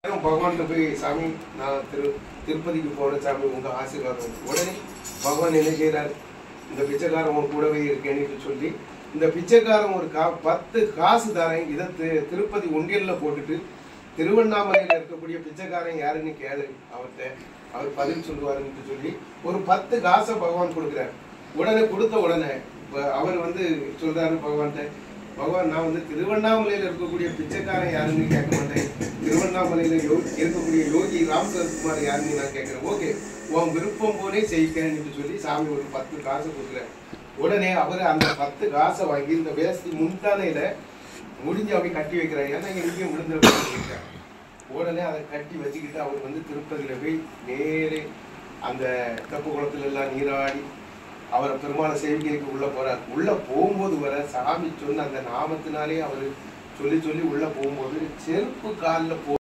भगवान போய் சாமி நான் திருப்பதிக்கு போற சாமி உங்க ஆசீர்வாதம். உடனே பகவான் என்ன செய்யறாரு, இந்த பிச்சைக்காரன் உன் கூடவே இருக்கேன்னு சொல்லி இந்த பிச்சைக்காரன் ஒரு 10 காசு தரேன், இதை திருப்பதி உண்டியல்ல போட்டுட்டு திருவண்ணாமலையில இருக்கக்கூடிய பிச்சைக்காரன் யாருன்னு கேளு, அவர் பதில் சொல்லுவாருன்னு சொல்லி ஒரு 10 காசை பகவான் கொடுக்குறாரு. உடனே கொடுத்த உடனே அவர் சொல்றாரு பகவான்கிட்ட, பகவான் நான் திருவண்ணாமலையில இருக்கக்கூடிய பிச்சைக்காரன் யாருன்னு கேட்க மாட்டேன், திருவண்ணாமலையில இருக்கக்கூடிய யோகி ராமசரத்குமார் யாருன்னு நான் கேட்கிறேன். ஓகே, உன் விருப்பம் போலே செய்கிறேன்னு சொல்லி சாமி ஒரு 10 காசை கொடுக்குறாரு. உடனே அவர் அந்த 10 காசை வாங்கி இந்த வேஷ்டி முந்தானையில முடிஞ்சு அப்படி கட்டி வைக்கிறார். ஏன்னா எங்கேயும் விழுந்துருக்காங்க. உடனே அதை கட்டி வச்சுக்கிட்டு அவர் திருப்பதியில போய் நேரே அந்த தப்பு குளத்துல எல்லாம் நீராடி அவரை பெருமாளை சேவிக்கைக்கு உள்ள போறார். உள்ள போகும்போது வர சாமி சொன்ன அந்த நாமத்தினாலே அவர் சொல்லி உள்ள போகும்போது செருப்பு காலில்